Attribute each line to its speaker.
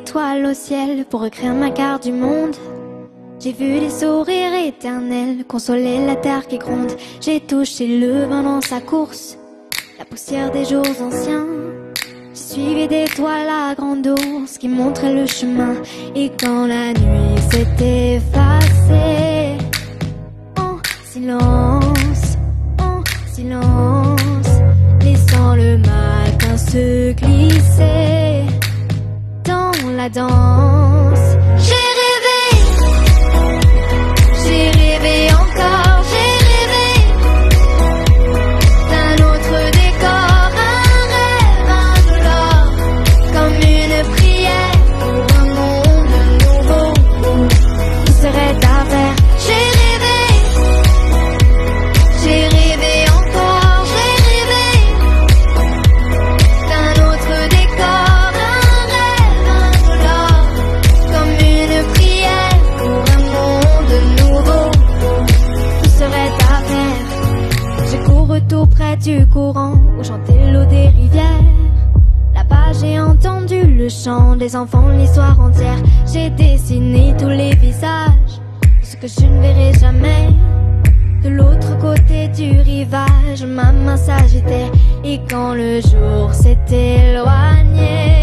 Speaker 1: d'étoiles au ciel pour écrire ma carte du monde. J'ai vu des sourires éternels consoler la terre qui gronde. J'ai touché le vin dans sa course, la poussière des jours anciens. J'ai suivi des toiles à grande ours qui montraient le chemin. Et quand la nuit s'est effacée, en silence, laissant le matin se glisser dans la danse. J'ai rêvé encore, j'ai rêvé d'un autre décor, un rêve indolore, comme une prière pour un monde nouveau qui serait à faire. J'ai rêvé encore, j'ai rêvé d'un autre décor, un rêve indolore, comme une prière pour un monde nouveau qui serait à faire. Je cours tout près du courant où chantait l'eau des rivières. Là-bas j'ai entendu le chant des enfants, l'histoire entière. J'ai dessiné tous les visages de ce que je ne verrai jamais. De l'autre côté du rivage, ma main s'agitait. Et quand le jour s'est éloigné,